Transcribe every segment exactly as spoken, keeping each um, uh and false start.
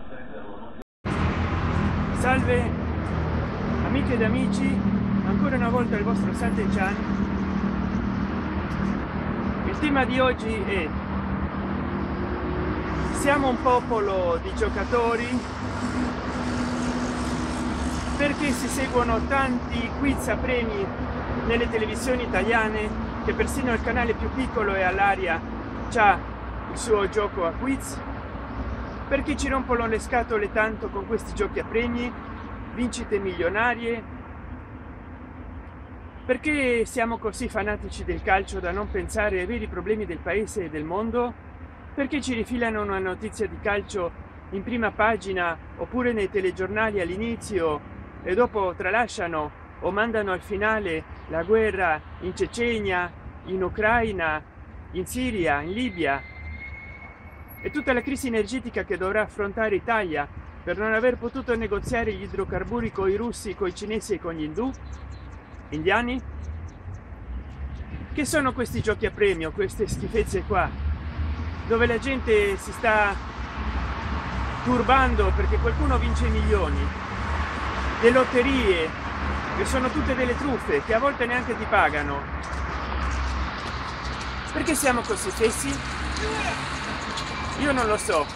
Salve amiche ed amici, ancora una volta il vostro Sante Chan. Il tema di oggi è: siamo un popolo di giocatori? Perché si seguono tanti quiz a premi nelle televisioni italiane che persino il canale più piccolo e all'aria c'ha il suo gioco a quiz? Perché ci rompono le scatole tanto con questi giochi a premi, vincite milionarie? Perché siamo così fanatici del calcio da non pensare ai veri problemi del paese e del mondo? Perché ci rifilano una notizia di calcio in prima pagina oppure nei telegiornali all'inizio e dopo tralasciano o mandano al finale la guerra in Cecenia, in Ucraina, in Siria, in Libia e tutta la crisi energetica che dovrà affrontare Italia per non aver potuto negoziare gli idrocarburi con i russi, con i cinesi e con gli indù, indiani? Che sono questi giochi a premio, queste schifezze qua, dove la gente si sta turbando perché qualcuno vince milioni, le lotterie che sono tutte delle truffe che a volte neanche ti pagano? Perché siamo così fessi? Io non lo so.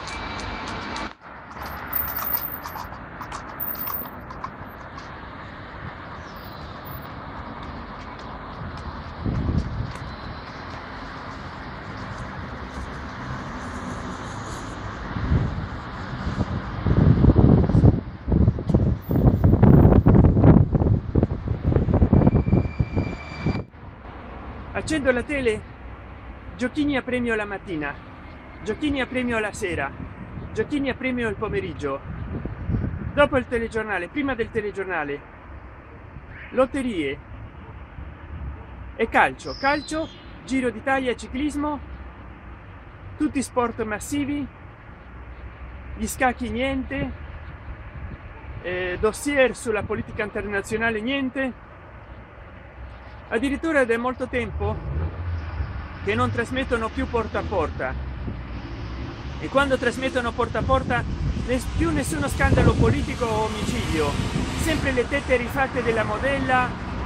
Accendo la tele, giochini a premio la mattina, giochini a premio la sera, giochini a premio il pomeriggio, dopo il telegiornale, prima del telegiornale, lotterie e calcio, calcio, Giro d'Italia, ciclismo, tutti sport massivi, gli scacchi niente, eh, dossier sulla politica internazionale niente. Addirittura da molto tempo che non trasmettono più porta a porta, e quando trasmettono porta a porta più nessuno scandalo politico o omicidio, sempre le tette rifatte della modella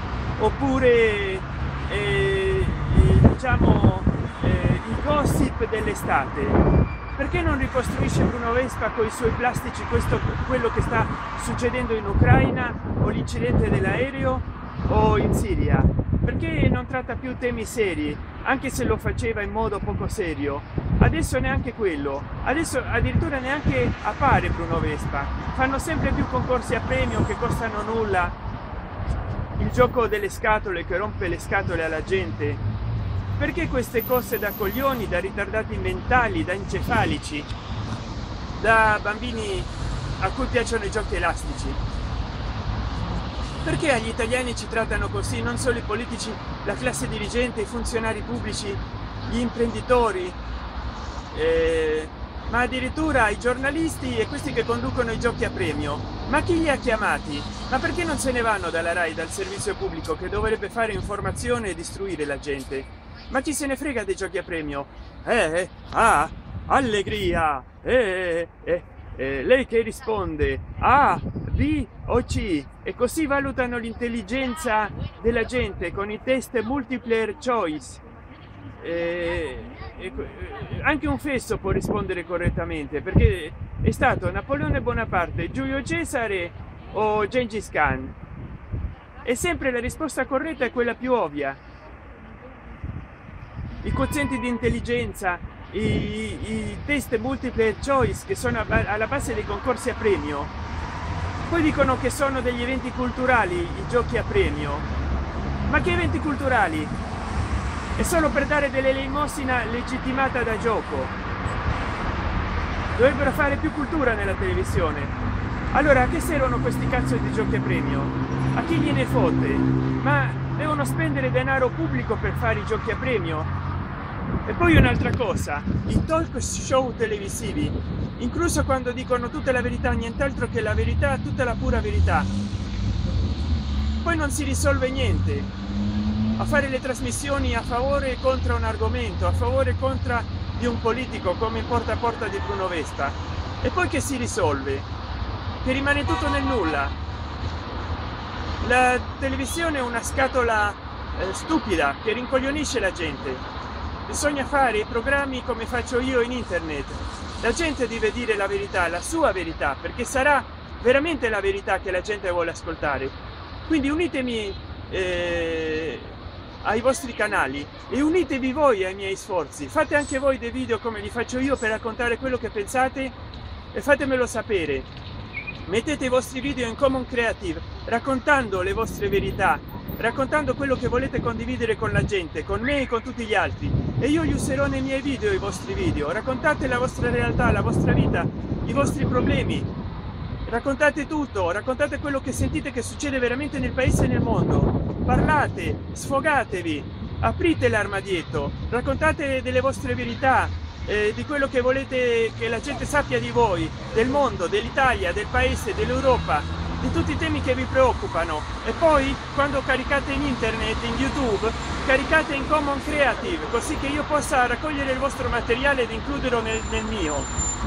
oppure eh, diciamo eh, i gossip dell'estate. Perché non ricostruisce Bruno Vespa con i suoi plastici questo quello che sta succedendo in Ucraina o l'incidente dell'aereo o in Siria? Perché non tratta più temi seri, anche se lo faceva in modo poco serio? Adesso neanche quello, adesso addirittura neanche appare Bruno Vespa. Fanno sempre più concorsi a premio che costano nulla, il gioco delle scatole che rompe le scatole alla gente. Perché queste cose da coglioni, da ritardati mentali, da encefalici, da bambini a cui piacciono i giochi elastici? Perché agli italiani ci trattano così, non solo i politici, la classe dirigente, i funzionari pubblici, gli imprenditori, eh, ma addirittura i giornalisti e questi che conducono i giochi a premio? Ma chi li ha chiamati? Ma perché non se ne vanno dalla RAI, dal servizio pubblico che dovrebbe fare informazione e istruire la gente? Ma chi se ne frega dei giochi a premio? Eh, ah, allegria, eh, eh, eh, lei che risponde A, B o C, e così valutano l'intelligenza della gente con i test multiple choice. Eh, eh, anche un fesso può rispondere correttamente, perché è stato Napoleone Bonaparte, Giulio Cesare o Gengis Khan, e sempre la risposta corretta è quella più ovvia. I quozienti di intelligenza, i, i test multiple choice che sono alla base dei concorsi a premio, poi dicono che sono degli eventi culturali i giochi a premio. Ma che eventi culturali? È solo per dare dell'elemosina legittimata da gioco. Dovrebbero fare più cultura nella televisione. Allora a che servono questi cazzo di giochi a premio? A chi gliene fotte? Ma devono spendere denaro pubblico per fare i giochi a premio? E poi un'altra cosa, i talk show televisivi, incluso quando dicono tutta la verità, nient'altro che la verità, tutta la pura verità, poi non si risolve niente. A fare le trasmissioni a favore e contro un argomento, a favore e contro di un politico, come in Porta a Porta di Bruno Vespa, e poi che si risolve? Che rimane tutto nel nulla. La televisione è una scatola eh, stupida che rincoglionisce la gente. Bisogna fare i programmi come faccio io in internet. La gente deve dire la verità, la sua verità, perché sarà veramente la verità che la gente vuole ascoltare. Quindi unitemi eh, ai vostri canali e unitevi voi ai miei sforzi. Fate anche voi dei video come li faccio io per raccontare quello che pensate e fatemelo sapere. Mettete i vostri video in Common Creative raccontando le vostre verità, raccontando quello che volete condividere con la gente, con me e con tutti gli altri, e io li userò nei miei video, i vostri video. Raccontate la vostra realtà, la vostra vita, i vostri problemi, raccontate tutto, raccontate quello che sentite che succede veramente nel paese e nel mondo. Parlate, sfogatevi, aprite l'armadietto, raccontate delle vostre verità, eh, di quello che volete che la gente sappia di voi, del mondo, dell'Italia, del paese, dell'Europa, di tutti i temi che vi preoccupano. E poi quando caricate in internet, in YouTube, caricate in Common Creative, così che io possa raccogliere il vostro materiale ed includerlo nel, nel mio.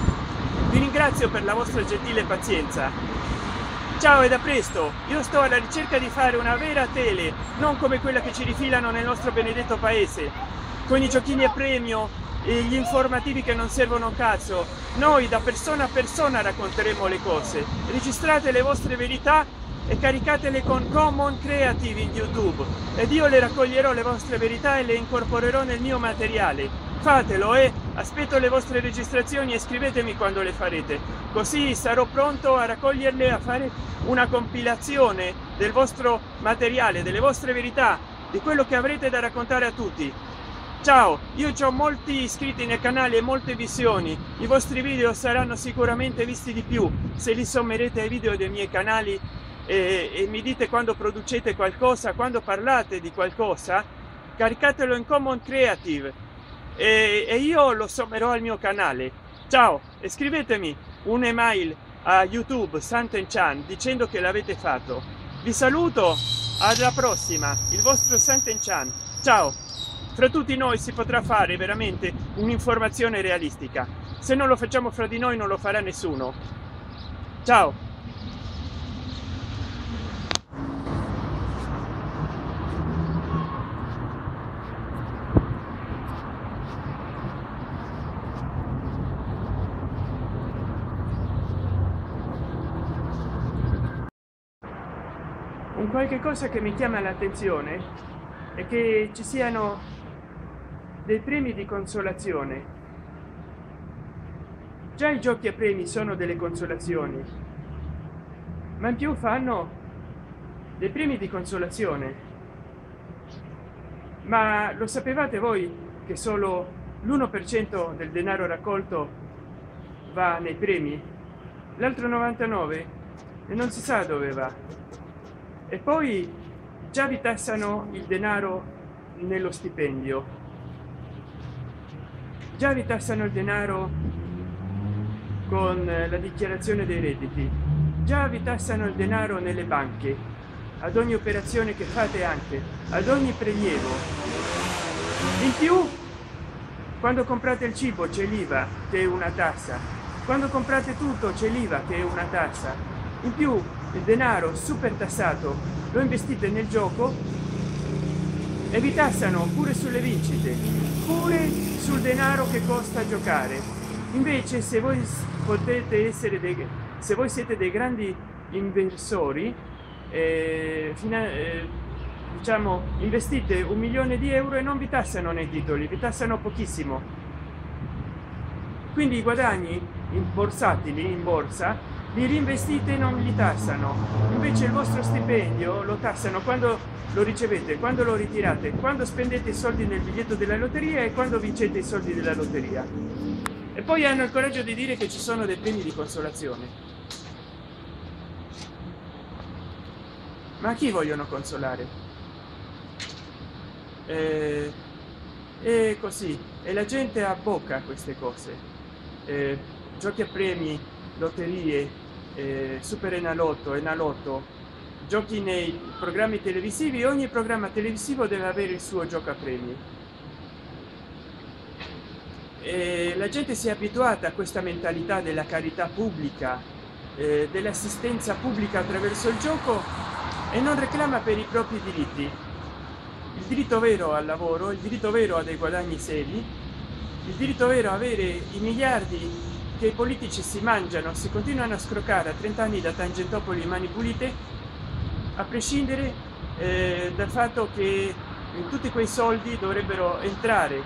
Vi ringrazio per la vostra gentile pazienza. Ciao ed a presto. Io sto alla ricerca di fare una vera tele, non come quella che ci rifilano nel nostro benedetto paese, con i giochini a premio e gli informativi che non servono un cazzo. Noi da persona a persona racconteremo le cose. Registrate le vostre verità e caricatele con Common Creative in YouTube ed io le raccoglierò le vostre verità e le incorporerò nel mio materiale. Fatelo, eh? Aspetto le vostre registrazioni e scrivetemi quando le farete, così sarò pronto a raccoglierle, a fare una compilazione del vostro materiale, delle vostre verità, di quello che avrete da raccontare a tutti. Ciao, io ho molti iscritti nel canale e molte visioni. I vostri video saranno sicuramente visti di più se li sommerete ai video dei miei canali e, e mi dite quando producete qualcosa, quando parlate di qualcosa, caricatelo in Common Creative e, e io lo sommerò al mio canale. Ciao, e scrivetemi un'email a YouTube Santen-chan dicendo che l'avete fatto. Vi saluto, alla prossima, il vostro Santen-chan. Ciao. Fra tutti noi si potrà fare veramente un'informazione realistica. Se non lo facciamo fra di noi non lo farà nessuno. Ciao. Un qualche cosa che mi chiama l'attenzione è che ci siano dei premi di consolazione. Già i giochi a premi sono delle consolazioni, ma in più fanno dei premi di consolazione. Ma lo sapevate voi che solo l'uno per cento del denaro raccolto va nei premi? L'altro novantanove e non si sa dove va. E poi già vi tassano il denaro nello stipendio, già vi tassano il denaro con la dichiarazione dei redditi, già vi tassano il denaro nelle banche, ad ogni operazione che fate, anche ad ogni prelievo. In più, quando comprate il cibo c'è l'I V A che è una tassa, quando comprate tutto c'è l'I V A che è una tassa. In più il denaro super tassato lo investite nel gioco e vi tassano pure sulle vincite, pure sul denaro che costa giocare. Invece se voi potete essere dei, se voi siete dei grandi inversori, eh, fina, eh, diciamo investite un milione di euro e non vi tassano nei titoli, vi tassano pochissimo. Quindi i guadagni borsatili in borsa li reinvestite e non li tassano. Invece il vostro stipendio lo tassano quando lo ricevete, quando lo ritirate, quando spendete i soldi nel biglietto della lotteria e quando vincete i soldi della lotteria. E poi hanno il coraggio di dire che ci sono dei premi di consolazione. Ma a chi vogliono consolare? E, e così, e la gente abbocca queste cose. E, giochi a premi, lotterie, eh, Super Enalotto, Enalotto, giochi nei programmi televisivi. Ogni programma televisivo deve avere il suo gioco a premi eh, la gente si è abituata a questa mentalità della carità pubblica, eh, dell'assistenza pubblica attraverso il gioco, e non reclama per i propri diritti, il diritto vero al lavoro, il diritto vero a dei guadagni seri, il diritto vero a avere i miliardi che i politici si mangiano, si continuano a scroccare a trenta anni da Tangentopoli, mani pulite, a prescindere eh, dal fatto che tutti quei soldi dovrebbero entrare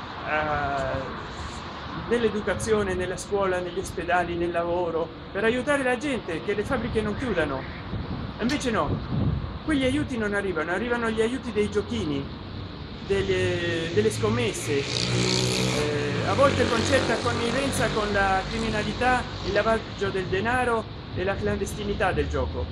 eh, nell'educazione, nella scuola, negli ospedali, nel lavoro, per aiutare la gente, che le fabbriche non chiudano. Invece no, quegli aiuti non arrivano, arrivano gli aiuti dei giochini, delle, delle scommesse, eh, a volte concerta connivenza con la criminalità, il lavaggio del denaro e la clandestinità del gioco.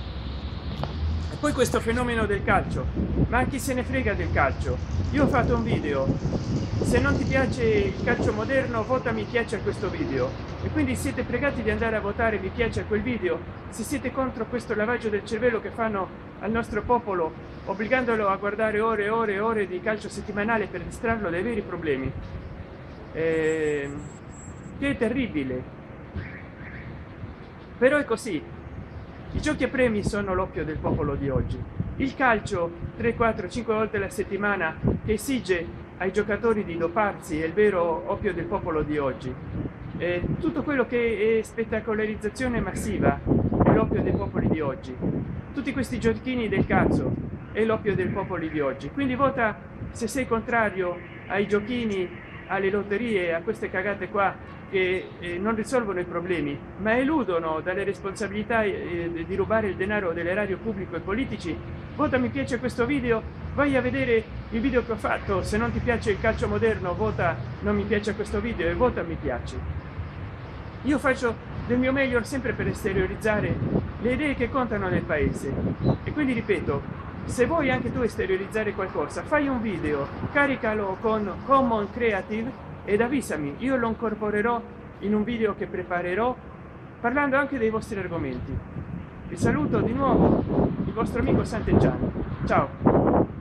E poi questo fenomeno del calcio, ma chi se ne frega del calcio? Io ho fatto un video: se non ti piace il calcio moderno, vota mi piace a questo video, e quindi siete pregati di andare a votare mi piace a quel video se siete contro questo lavaggio del cervello che fanno al nostro popolo, obbligandolo a guardare ore e ore e ore di calcio settimanale per distrarlo dai veri problemi, eh, che è terribile. Però è così, i giochi a premi sono l'oppio del popolo di oggi. Il calcio tre quattro cinque volte alla settimana, che esige ai giocatori di doparsi, è il vero oppio del popolo di oggi. Eh, tutto quello che è spettacolarizzazione massiva è l'oppio dei popoli di oggi. Tutti questi giochini del cazzo è l'oppio dei popoli di oggi. Quindi vota se sei contrario ai giochini, alle lotterie, a queste cagate qua che eh, non risolvono i problemi ma eludono dalle responsabilità eh, di rubare il denaro dell'erario pubblico ai politici. Vota mi piace questo video, vai a vedere il video che ho fatto. Se non ti piace il calcio moderno, vota non mi piace questo video e vota mi piace. Io faccio del mio meglio sempre per esteriorizzare le idee che contano nel paese, e quindi ripeto, se vuoi anche tu esteriorizzare qualcosa, fai un video, caricalo con Common Creative ed avvisami, io lo incorporerò in un video che preparerò parlando anche dei vostri argomenti. Vi saluto di nuovo, il vostro amico Sant'Eggiano. Ciao.